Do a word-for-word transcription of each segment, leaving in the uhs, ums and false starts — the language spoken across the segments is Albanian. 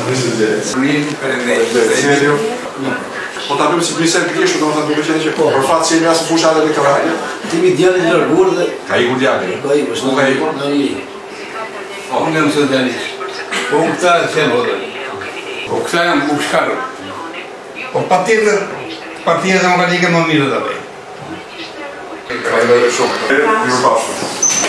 Po ta bëjmë si blisën pjeshu, do më të duke qenë që për fatë si e mjasë fusha dhe në këvarje. Timi djallit lërgur dhe... Ka ikur djallit? Ka ikur, shtë ka ikur? Në i. Unë jam socialist. Po unë këta e qenë hodër. Po këta jam bushkarë. Po pa tjetër, Partia Demokratike më mirë dhe bëjë. Ka i dhe shumë. Mirë pashë.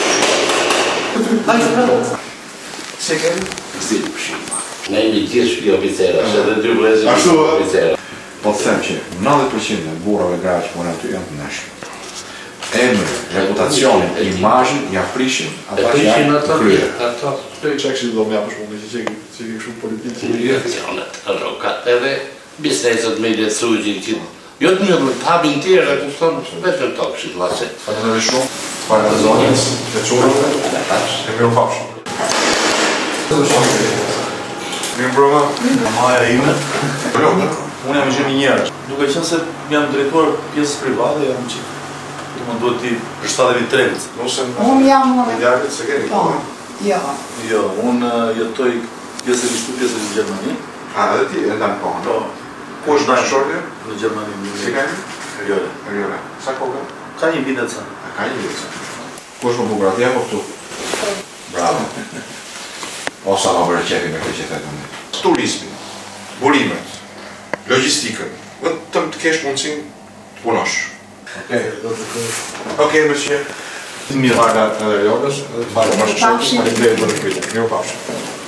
Se kemi? Si përshimë. Ne jemi gjithë shpi oficera, që dhe dy vlezë Ashtu, oficera. Po të them që nëntëdhjetë përqind e burrave gra që punon aty janë të neshëm. Emrin, reputacionin, imazhin ja prishin ata që janë të kryer. Ata Të çekshi do më japësh mundësi që çeki çeki shumë politikë. Relacionet, avokat edhe bizneset me lehtësugjin që jo të mirë të hapin tjerë, të thonë vetëm tokshit vllazë. Faleminderit shumë. Para zonës, të çurave, e mirë pafshim. Mirë broma. Maja ime. Broma. Unë jam inxhinier. Duke qenë se jam drejtuar pjesës private, jam që të më duhet t'i përshtatemi tregës. Unë jam... Idealit se keni? Jo. Jo, unë jetoj pjesë e kështu pjesë në Gjermani. A, edhe ti e ndanë kohën? Po. Ku është ndanë shortje? Në Gjermani. Si ka një? Eriole. Eriole. Sa kohë? Ka një vit e ca. A ka një vit. Ku është më bukur atje apo këtu? Bravo. O sa më bërë qefi me këtë që thetë në. Turizmi, burimet, logistikën, vetëm të kesh mundësin të punosh. Okej. Okej, monsieur. Mirë. Faga edhe jogës, faga më shumë, falim dhe e bërë këtë. Mirë pafshë.